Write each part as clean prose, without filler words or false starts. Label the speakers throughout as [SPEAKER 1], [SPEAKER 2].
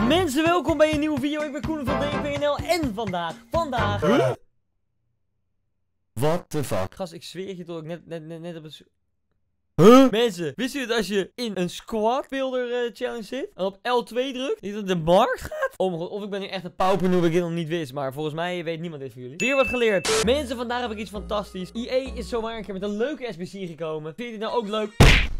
[SPEAKER 1] Mensen, welkom bij een nieuwe video. Ik ben Koen van DPNL en vandaag...
[SPEAKER 2] What the fuck?
[SPEAKER 1] Gast, ik zweer je toch, ik net op het...
[SPEAKER 2] Huh?
[SPEAKER 1] Mensen, wist u dat als je in een squad builder challenge zit en op L2 drukt, niet dat de markt gaat? Oh mijn god, of ik ben nu echt een paupernoe, ik het nog niet wist, maar volgens mij weet niemand dit van jullie. Weer wat geleerd. Mensen, vandaag heb ik iets fantastisch. EA is zomaar een keer met een leuke SBC gekomen. Vind je dit nou ook leuk?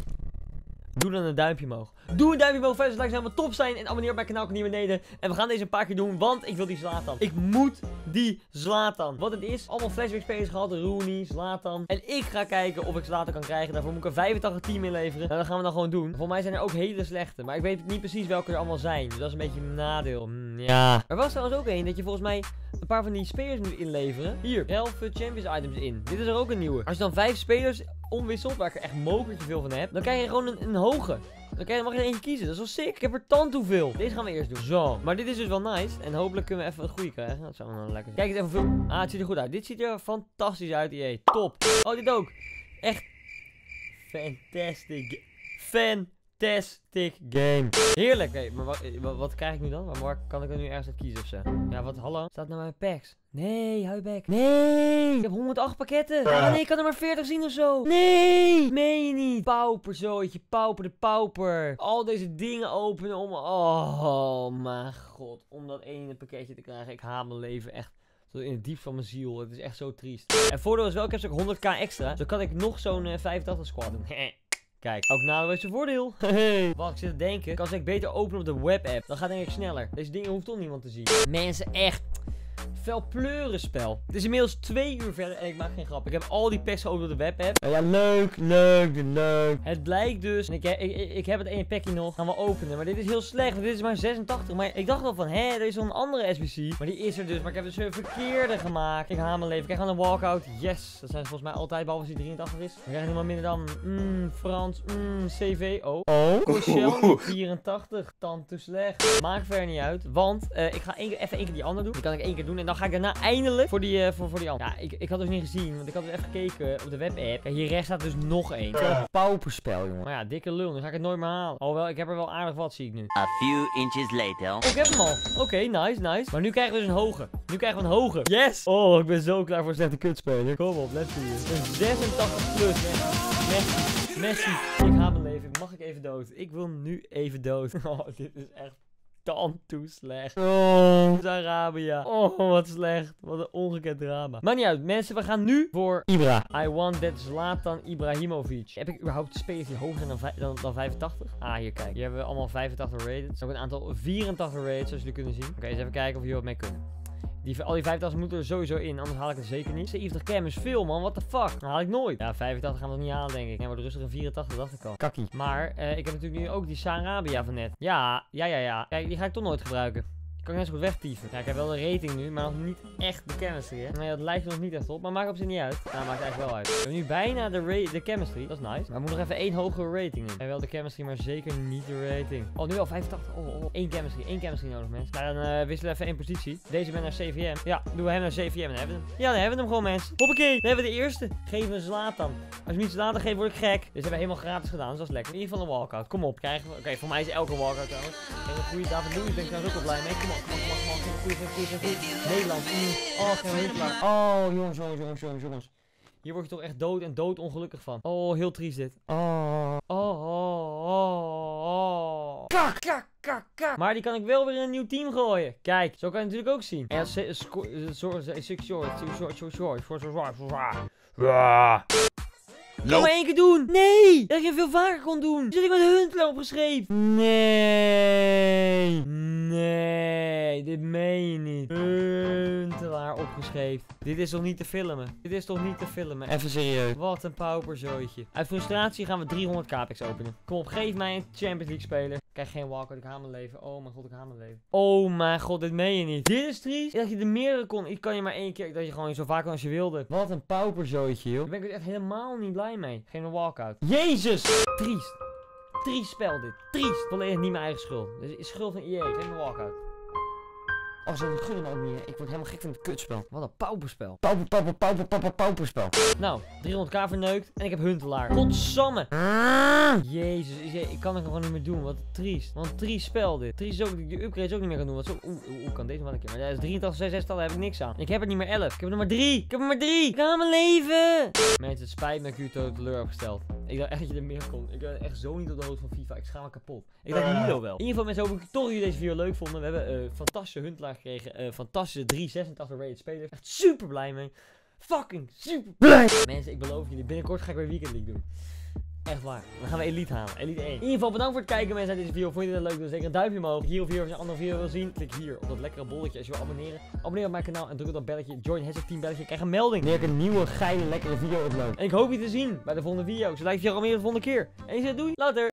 [SPEAKER 1] Doe dan een duimpje omhoog. Doe een duimpje omhoog, 5 likes zou helemaal top zijn. En abonneer op mijn kanaal, niet beneden. En we gaan deze een paar keer doen, want ik wil die Zlatan. Ik moet die Zlatan. Wat het is, allemaal flashback spelers gehad. Rooney, Zlatan. En ik ga kijken of ik Zlatan kan krijgen. Daarvoor moet ik een 85 team inleveren. Nou, dat gaan we dan gewoon doen. Voor mij zijn er ook hele slechte. Maar ik weet niet precies welke er allemaal zijn. Dus dat is een beetje een nadeel. Ja. Er was trouwens ook één dat je volgens mij een paar van die spelers moet inleveren. Hier, 11 Champions items in. Dit is er ook een nieuwe. Als je dan 5 spelers omwisselt, waar ik er echt mokertje veel van heb, dan krijg je gewoon een hoge. Dan mag je er eentje kiezen. Dat is wel sick. Ik heb er tant hoeveel. Deze gaan we eerst doen. Zo. Maar dit is dus wel nice. En hopelijk kunnen we even wat goede krijgen. Dat zou wel lekker zijn. Kijk eens even hoeveel. Ah, het ziet er goed uit. Dit ziet er fantastisch uit, EA. Top. Oh, dit ook. Echt. Fantastic. Fantastic game. Heerlijk. Hey, maar wat krijg ik nu dan? Waar kan ik er nu ergens uit kiezen of zo? Ja, wat? Hallo? Staat naar mijn packs. Nee, huiback. Nee. Ik heb 108 pakketten. Ah nee, ik kan er maar 40 zien of zo. Nee. Meen je niet. Pauperzooitje. Pauper de pauper. Al deze dingen openen om... Oh, mijn god. Om dat ene pakketje te krijgen. Ik haat mijn leven echt. Tot in het diep van mijn ziel. Het is echt zo triest. En voordeel is wel, ik heb zo'n 100k extra. Zo kan ik nog zo'n 85 squad doen. Kijk, ook nadeel heeft zijn voordeel. Wacht, ik zit te denken. Als ik beter openen op de webapp, dan gaat het denk ik sneller. Deze dingen hoeft toch niemand te zien. Mensen, echt. Fel pleurenspel. Het is inmiddels 2 uur verder en ik maak geen grap. Ik heb al die packs geopend op de webapp. Ja, leuk. Het blijkt dus, en ik heb het ene packje nog, gaan we openen. Maar dit is heel slecht, want dit is maar 86. Maar ik dacht al van, er is zo'n andere SBC. Maar die is er dus, maar ik heb dus een verkeerde gemaakt. Ik haal mijn leven. Ik krijg gewoon een walkout. Yes. Dat zijn ze volgens mij altijd, behalve als die 83 is. Dan krijg je nog maar minder dan, Frans, CV. Oh. Cochel, 84. Tante slecht. Maakt verder niet uit, want ik ga even één keer die andere doen. Die kan ik 1 keer doen en dan ga ik daarna eindelijk voor die andere. Ja, ik had dus niet gezien, want ik had dus even gekeken op de webapp. Kijk, hier rechts staat dus nog één. Zo'n pauperspel, jongen. Maar ja, dikke lul, nu ga ik het nooit meer halen. Alhoewel, ik heb er wel aardig wat, zie ik nu.
[SPEAKER 3] A few inches later.
[SPEAKER 1] Oh, ik heb hem al. Oké, nice. Maar nu krijgen we dus een hoge. Yes! Oh, ik ben zo klaar voor een slechte kutspeler. Kom op, let's do it. Een 86 plus, Messi. Ik haat mijn leven. Mag ik even dood? Ik wil nu even dood. Oh, dit is echt... toe slecht. Oh, Arabia. Oh, wat slecht. Wat een ongekend drama. Maar niet uit, mensen. We gaan nu voor Ibra. I want that Zlatan Ibrahimovic. Heb ik überhaupt spelers die hoger zijn dan 85? Ah, hier, kijk. Hier hebben we allemaal 85 rated. Er is ook een aantal 84 rated, zoals jullie kunnen zien. Oké, eens even kijken of we hier wat mee kunnen. Al die 85 moeten er sowieso in, anders haal ik het zeker niet. 70 cam is veel, man. What the fuck? Dat haal ik nooit. Ja, 85 gaan we nog niet halen, denk ik. En wordt rustig een 84, dacht ik al. Kakkie. Maar, ik heb natuurlijk nu ook die Sarabia van net. Ja. Kijk, die ga ik toch nooit gebruiken. Kan ik net zo goed wegtieven. Ja, ik heb wel een rating nu, maar nog niet echt de chemistry, hè. Nee, dat lijkt er nog niet echt op, maar maakt op zich niet uit. Nou, maakt eigenlijk wel uit. We hebben nu bijna de chemistry, dat is nice. Maar we moeten nog even 1 hogere rating in. En wel de chemistry, maar zeker niet de rating. Oh, nu al 85. Oh. 1 chemistry nodig, mensen. Nou, dan wisselen we even 1 positie. Deze ben naar CVM. Ja, doen we hem naar CVM en dan hebben we hem. Ja, dan hebben we hem gewoon, mensen. Hoppakee, dan hebben we de eerste. Geef me Zlatan. Als je niet Zlatan geeft, word ik gek. Dus hebben we helemaal gratis gedaan, dus dat is lekker. In ieder geval een walkout. Kom op, krijgen we. Oké, voor mij is elke walkout trouwens. Geen goede David Luiz, ben ik trouwens ook wel blij mee. Kom op. Nederland. Oh, geen hitler. Oh, jongens. Hier word je toch echt dood ongelukkig van. Oh, heel triest dit. Kak. Maar die kan ik wel weer in een nieuw team gooien. Kijk, zo kan je het natuurlijk ook zien. En Kan maar 1 keer doen. Nee. Dat je veel vaker kon doen. Zit ik met Huntelaar opgeschreven? Nee. Dit meen je niet. Huntelaar opgeschreven. Dit is toch niet te filmen? Even serieus. Wat een pauperzooitje. Uit frustratie gaan we 300 capex openen. Kom op, geef mij een Champions League speler. Ik krijg geen walkout, ik haal mijn leven. Oh mijn god, ik haal mijn leven. Oh mijn god, dit meen je niet. Dit is triest. Dat je de meerdere kon. Ik kan je maar 1 keer. Dat je gewoon zo vaak kan als je wilde. Wat een pauperzooitje, joh. Daar ben ik echt helemaal niet blij mee. Geen walkout. Jezus! Triest. Triest spel dit. Triest. Volledig niet mijn eigen schuld. Dit is schuld van EA. Geen walkout. Oh, ze gunnen me ook niet, hè. Ik word helemaal gek van het kutspel. Wat een pauperspel.
[SPEAKER 2] Pauperspel.
[SPEAKER 1] Nou, 300k verneukt en ik heb Huntelaar. Godsamme. Jezus, ik kan het gewoon niet meer doen. Wat triest. Wat een triest spel dit. Triest is ook, de upgrades ook niet meer gaan doen. Wat zo, ik kan deze wel een keer. Maar dat is 83, 66, daar heb ik niks aan. Ik heb er niet meer 11. Ik heb er maar 3. Ik heb er maar 3. Ik ga mijn leven. Mensen, het spijt me dat ik u teleur heb gesteld. Ik dacht echt dat je er meer kon. Ik ben echt zo niet op de hoogte van FIFA. Ik schaam me kapot. Ik dacht Milo wel. In ieder geval mensen, hoop ik toch dat jullie deze video leuk vonden. We hebben fantastische Huntelaar gekregen. Fantastische 386 rated spelers. Echt super blij mee. Fucking super blij. Mensen, ik beloof jullie. Binnenkort ga ik weer Weekend League doen. Echt waar. Dan gaan we Elite halen. Elite 1. In ieder geval bedankt voor het kijken mensen uit deze video. Vond je dit leuk? Doe zeker een duimpje omhoog. Hier of hier als je een andere video wil zien. Klik hier op dat lekkere bolletje als je wil abonneren. Abonneer op mijn kanaal en druk op dat belletje. Join #team belletje. Krijg een melding wanneer ik een nieuwe geile lekkere video upload. En ik hoop je te zien bij de volgende video. Ik zal like je al meer de volgende keer. En je zegt doei. Later.